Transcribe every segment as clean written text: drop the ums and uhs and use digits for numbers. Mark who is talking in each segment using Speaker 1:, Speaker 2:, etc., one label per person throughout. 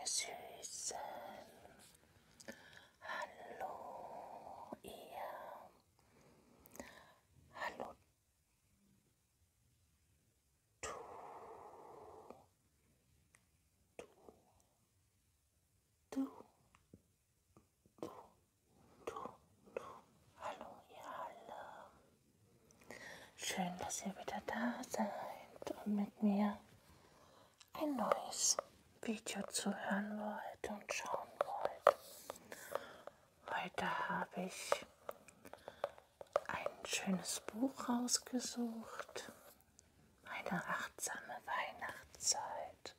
Speaker 1: ihr Süßen. Hallo, ihr. Hallo, du. Du. Du. Du. Du. Du. Hallo, ihr alle. Schön, dass ihr wieder da seid und mit mir ein neues Video zu hören wollt und schauen wollt. Heute habe ich ein schönes Buch rausgesucht, eine achtsame Weihnachtszeit.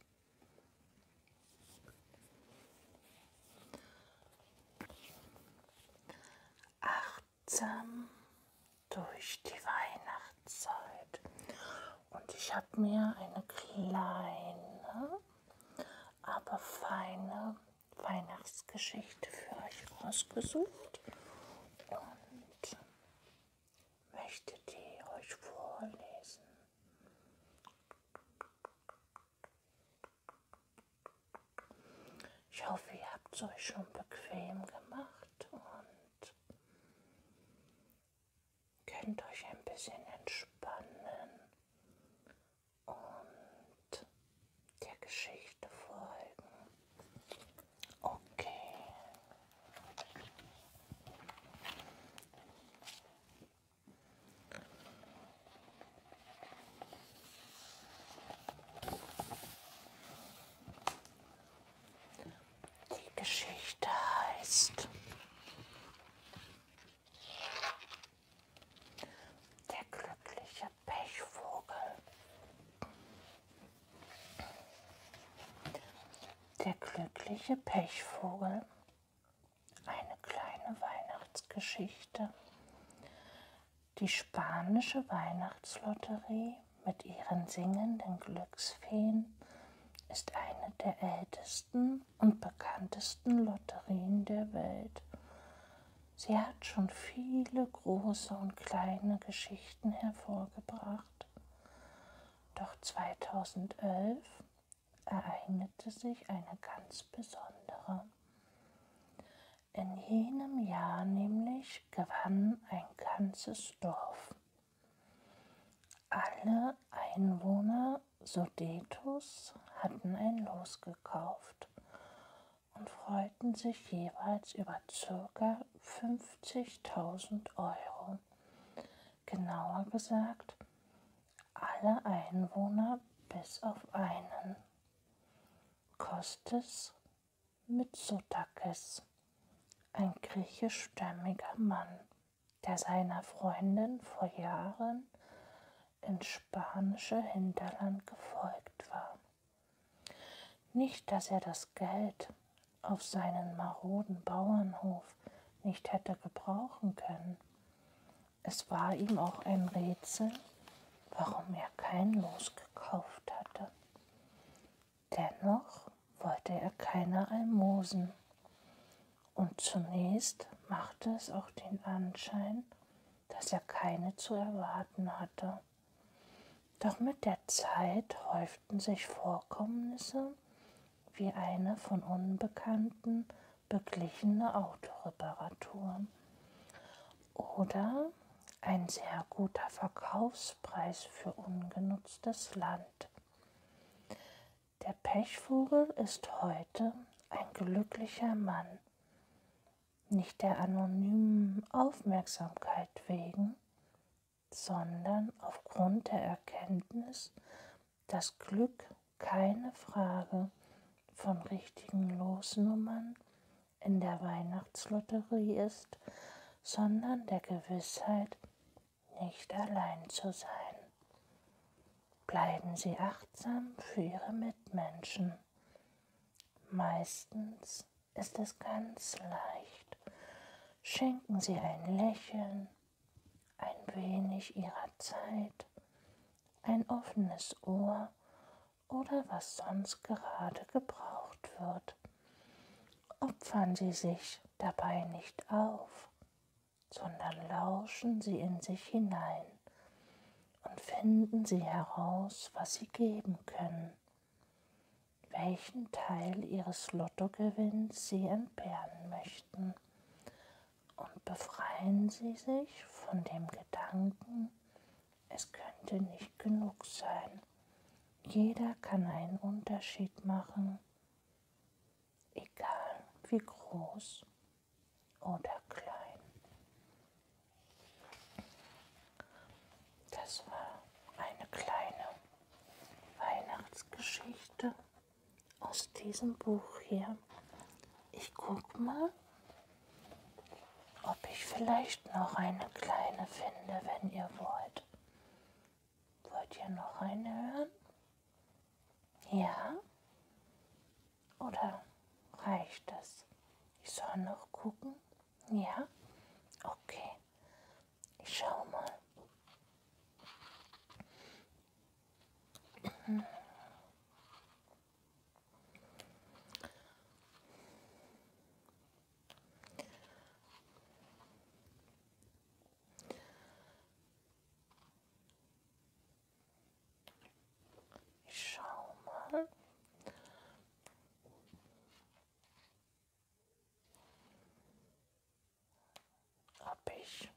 Speaker 1: Achtsam durch die Weihnachtszeit. Und ich habe mir eine kleine, aber feine Weihnachtsgeschichte für euch rausgesucht und möchte die euch vorlesen. Ich hoffe, ihr habt es euch schon bequem gemacht und könnt euch ein bisschen entspannen und der Geschichte folgen. Okay. Die Geschichte heißt Der glückliche Pechvogel. Der glückliche Pechvogel. Eine kleine Weihnachtsgeschichte. Die spanische Weihnachtslotterie mit ihren singenden Glücksfeen ist eine der ältesten und bekanntesten Lotterien der Welt. Sie hat schon viele große und kleine Geschichten hervorgebracht. Doch 2011 ereignete sich eine ganz besondere. In jenem Jahr nämlich gewann ein ganzes Dorf. Alle Einwohner Sodetos hatten ein Los gekauft und freuten sich jeweils über ca. 50.000 Euro. Genauer gesagt, alle Einwohner bis auf einen. Kostis Mitsotakis, ein griechischstämmiger Mann, der seiner Freundin vor Jahren ins spanische Hinterland gefolgt war. Nicht, dass er das Geld auf seinen maroden Bauernhof nicht hätte gebrauchen können. Es war ihm auch ein Rätsel, warum er kein Los gekauft hatte. Dennoch wollte er keine Almosen. Und zunächst machte es auch den Anschein, dass er keine zu erwarten hatte. Doch mit der Zeit häuften sich Vorkommnisse wie eine von Unbekannten beglichene Autoreparatur oder ein sehr guter Verkaufspreis für ungenutztes Land. Der Pechvogel ist heute ein glücklicher Mann, nicht der anonymen Aufmerksamkeit wegen, sondern aufgrund der Erkenntnis, dass Glück keine Frage von richtigen Losnummern in der Weihnachtslotterie ist, sondern der Gewissheit, nicht allein zu sein. Bleiben Sie achtsam für Ihre Mitmenschen. Meistens ist es ganz leicht. Schenken Sie ein Lächeln, ein wenig Ihrer Zeit, ein offenes Ohr oder was sonst gerade gebraucht wird. Opfern Sie sich dabei nicht auf, sondern lauschen Sie in sich hinein und finden Sie heraus, was Sie geben können. welchen Teil ihres Lottogewinns sie entbehren möchten, und befreien Sie sich von dem Gedanken, es könnte nicht genug sein. Jeder kann einen Unterschied machen, egal wie groß oder klein. Das war eine kleine Weihnachtsgeschichte aus diesem Buch hier. Ich gucke mal, ob ich vielleicht noch eine kleine finde, wenn ihr wollt. Wollt ihr noch eine hören? Ja? Oder reicht es? Ich soll noch gucken? Ja? Okay. Ich schau mal. Ich schau mal. Ob ich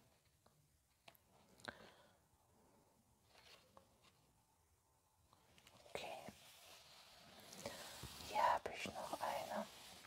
Speaker 1: okay. Hier habe ich noch eine.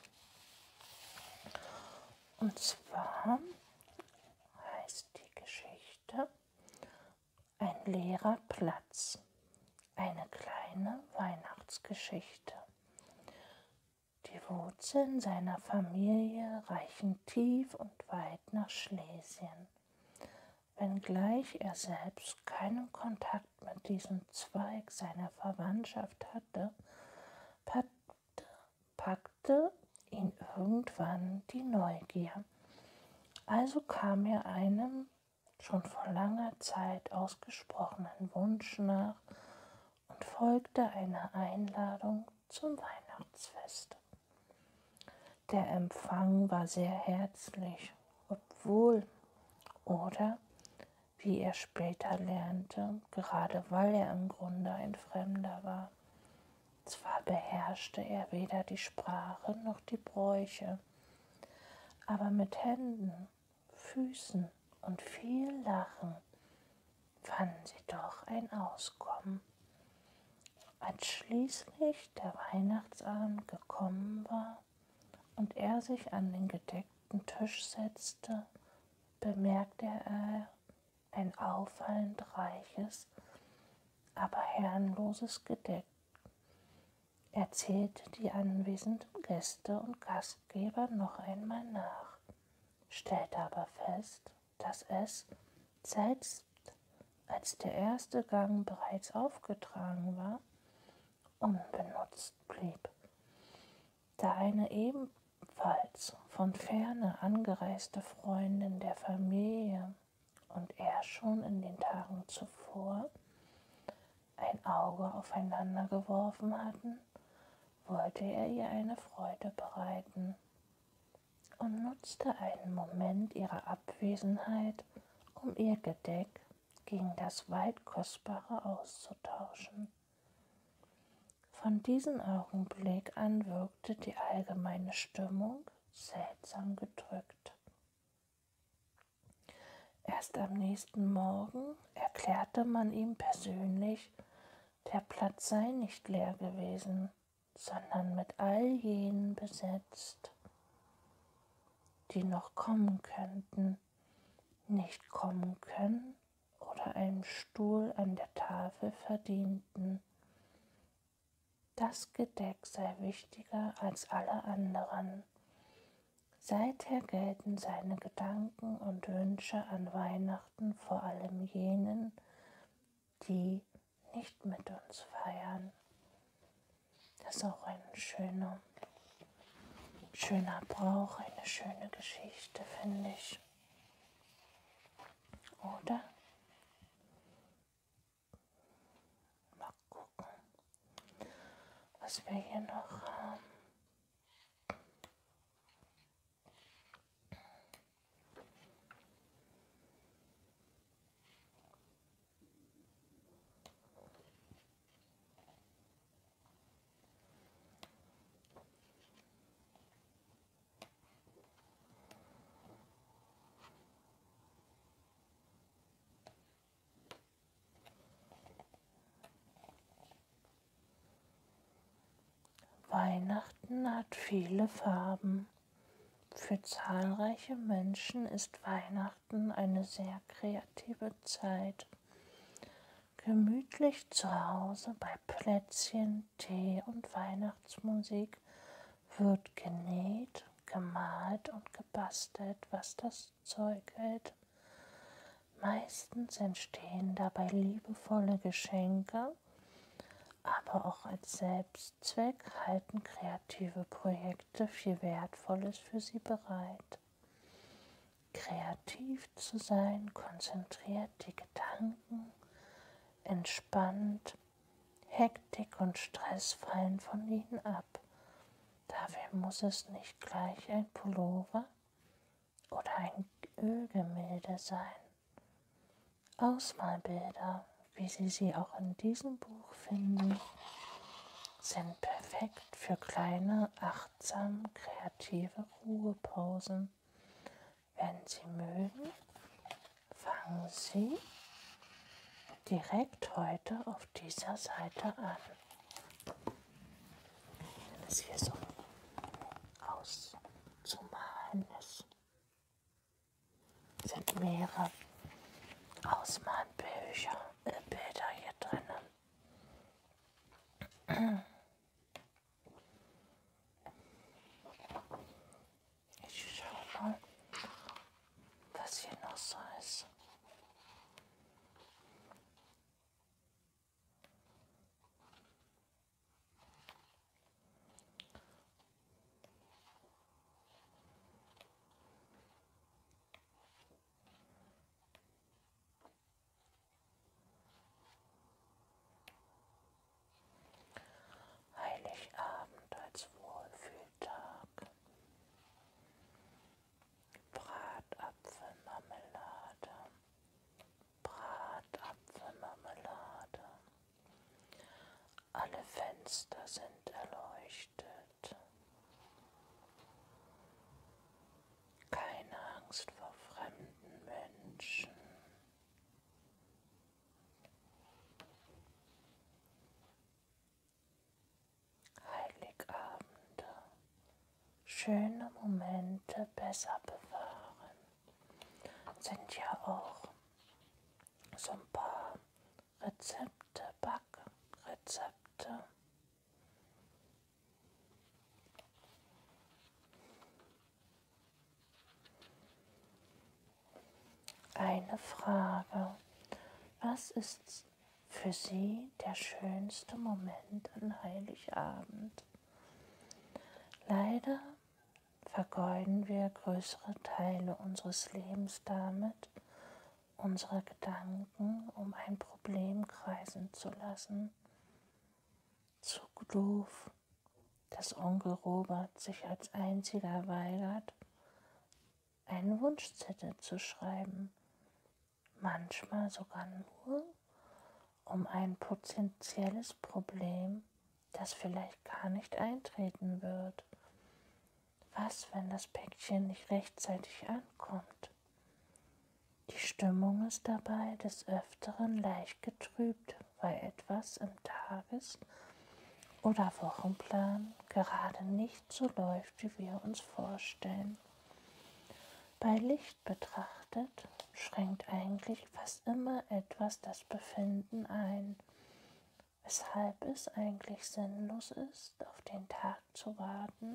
Speaker 1: Und zwar heißt die Geschichte Ein leerer Platz. Eine kleine Weihnachtsgeschichte. Die Wurzeln seiner Familie reichen tief und weit nach Schlesien. Wenngleich er selbst keinen Kontakt mit diesem Zweig seiner Verwandtschaft hatte, packte ihn irgendwann die Neugier. Also kam er einem schon vor langer Zeit ausgesprochenen Wunsch nach und folgte einer Einladung zum Weihnachtsfest. Der Empfang war sehr herzlich, obwohl, oder wie er später lernte, gerade weil er im Grunde ein Fremder war. Zwar beherrschte er weder die Sprache noch die Bräuche, aber mit Händen, Füßen und viel Lachen fanden sie doch ein Auskommen. Als schließlich der Weihnachtsabend gekommen war und er sich an den gedeckten Tisch setzte, bemerkte er ein auffallend reiches, aber herrenloses Gedeck. Er zählte die anwesenden Gäste und Gastgeber noch einmal nach, stellte aber fest, dass es, selbst als der erste Gang bereits aufgetragen war, unbenutzt blieb, da eine ebenfalls von ferne angereiste Freundin der Familie und er schon in den Tagen zuvor ein Auge aufeinander geworfen hatten, wollte er ihr eine Freude bereiten und nutzte einen Moment ihrer Abwesenheit, um ihr Gedeck gegen das weit kostbare auszutauschen. Von diesem Augenblick an wirkte die allgemeine Stimmung seltsam gedrückt. Erst am nächsten Morgen erklärte man ihm persönlich, der Platz sei nicht leer gewesen, sondern mit all jenen besetzt, die noch kommen könnten, nicht kommen können oder einen Stuhl an der Tafel verdienten. Das Gedeck sei wichtiger als alle anderen. Seither gelten seine Gedanken und Wünsche an Weihnachten vor allem jenen, die nicht mit uns feiern. Das ist auch ein schöner Brauch, eine schöne Geschichte, finde ich. Oder? Mal gucken, was wir hier noch haben. Weihnachten hat viele Farben. Für zahlreiche Menschen ist Weihnachten eine sehr kreative Zeit. Gemütlich zu Hause bei Plätzchen, Tee und Weihnachtsmusik wird genäht, gemalt und gebastelt, was das Zeug hält. Meistens entstehen dabei liebevolle Geschenke, aber auch als Selbstzweck halten kreative Projekte viel Wertvolles für sie bereit. Kreativ zu sein konzentriert die Gedanken, entspannt, Hektik und Stress fallen von ihnen ab. Dafür muss es nicht gleich ein Pullover oder ein Ölgemälde sein. Ausmalbilder, wie Sie sie auch in diesem Buch finden, sind perfekt für kleine, achtsam kreative Ruhepausen. Wenn Sie mögen, fangen Sie direkt heute auf dieser Seite an. Wenn es hier so auszumalen ist, sind mehrere Bilder hier drinnen. Ich schaue mal, was hier noch so ist. Heiligabend als Wohlfühltag. Bratapfelmarmelade. Bratapfelmarmelade. Alle Fenster sind erleuchtet. Keine Angst vor fremden Menschen. Heiligabende. Schöne Momente besser bewahren. Sind ja auch so ein paar Rezepte, Backrezepte. Eine Frage: Was ist für Sie der schönste Moment an Heiligabend? Leider vergeuden wir größere Teile unseres Lebens damit, unsere Gedanken um ein Problem kreisen zu lassen. Zu doof, dass Onkel Robert sich als einziger weigert, einen Wunschzettel zu schreiben. Manchmal sogar nur um ein potenzielles Problem, das vielleicht gar nicht eintreten wird. Was, wenn das Päckchen nicht rechtzeitig ankommt? Die Stimmung ist dabei des Öfteren leicht getrübt, weil etwas im Tages- oder Wochenplan gerade nicht so läuft, wie wir uns vorstellen. Bei Licht betrachtet schränkt eigentlich fast immer etwas das Befinden ein, weshalb es eigentlich sinnlos ist, auf den Tag zu warten,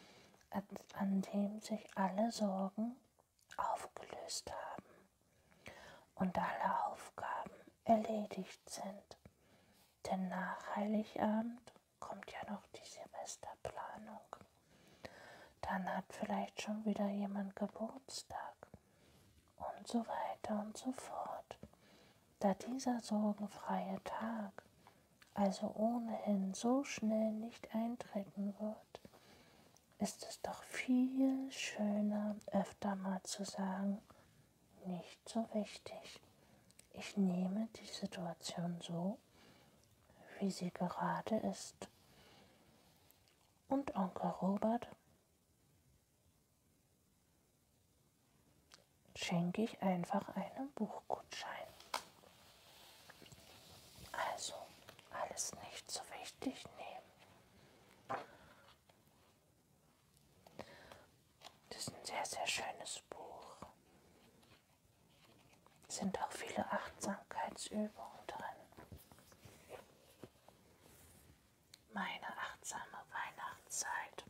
Speaker 1: an dem sich alle Sorgen aufgelöst haben und alle Aufgaben erledigt sind. Denn nach Heiligabend kommt ja noch die Silvesterplanung. Dann hat vielleicht schon wieder jemand Geburtstag und so weiter und so fort. Da dieser sorgenfreie Tag also ohnehin so schnell nicht eintreten wird, ist es doch viel schöner, öfter mal zu sagen, nicht so wichtig. Ich nehme die Situation so, wie sie gerade ist. Und Onkel Robert schenke ich einfach einen Buchgutschein. Also alles nicht so wichtig nehmen. viele Achtsamkeitsübungen drin. Meine achtsame Weihnachtszeit.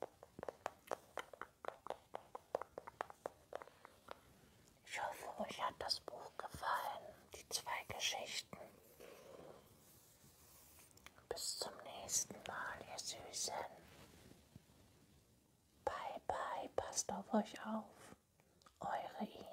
Speaker 1: Ich hoffe, euch hat das Buch gefallen, die 2 Geschichten. Bis zum nächsten Mal, ihr Süßen. Bye, bye, passt auf euch auf. Eure Ina.